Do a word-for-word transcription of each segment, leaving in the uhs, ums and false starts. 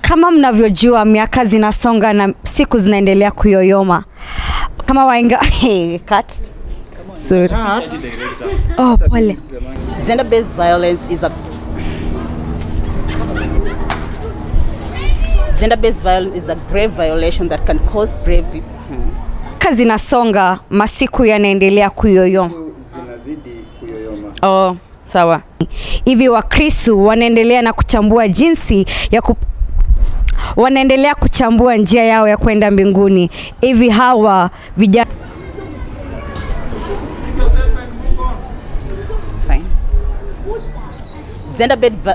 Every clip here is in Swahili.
Kama mnavyojua miaka zinasonga na siku zinaendelea kuyoyoma. Kama wainga hey, cut. Sorry. Oh, pole. Gender-based violence is a Gender-based violence is a grave violation that can cause grave. Kazi nasonga, masiku yanaendelea kuyoyoma. Zinazidi kuyoyoma. Oh, sawa. Hivi Wakristo wanaendelea na kuchambua jinsi ya ku wanaendelea kuchambua njia yao ya kwenda mbinguni. Hivi hawa vijana Fine. Gender-based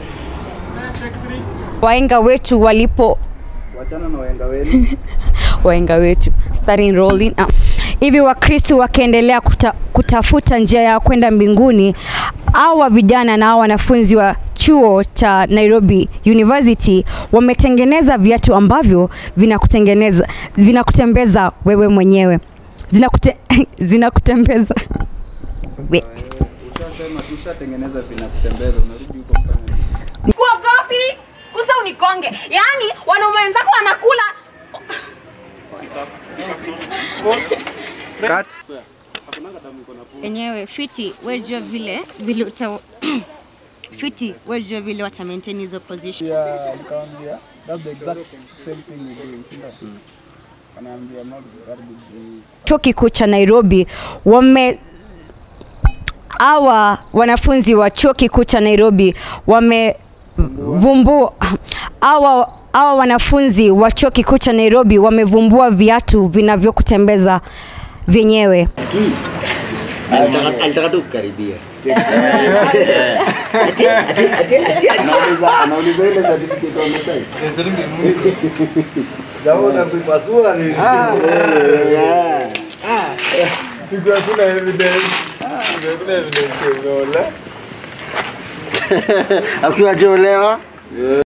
waenga wetu walipo wachana na waenga wenu waenga wetu starting rolling uh. Hivi Wakristo wakaendelea kuta, kutafuta njia ya kwenda mbinguni. Hawa vijana na wanafunzi wa chuo cha Nairobi University wametengeneza viatu ambavyo vinakutengeneza vinakutembeza wewe mwenyewe. Zinakute zinakutembeza. We. Ushasema tushatengeneza vinakutembeza, unarudi huko kufanya. Kuogopi kuta unikonge. Yaani wanaume wenzako wanakula. Cut. Enyewe fiti wejua vile vile uta fiti wejua vile wata maintain hizo position. Yeah, nikamwambia that's the exact same thing we do, sio? Anaambia not that good. Chuo kikuu cha Nairobi wame hawa wanafunzi wa chuo kikuu cha Nairobi wamevumbua hawa hawa wanafunzi wa chuo kikuu cha Nairobi wamevumbua viatu vinavyokutembeza vyenyewe. Alitaka tu kukaribia. Anauliza anauliza ile certificate on the side. Jaona kuipasua ni. Ah. Ah. Sikuwa kuna evidence. Ah, kuna evidence unaona. Akiwa jolewa.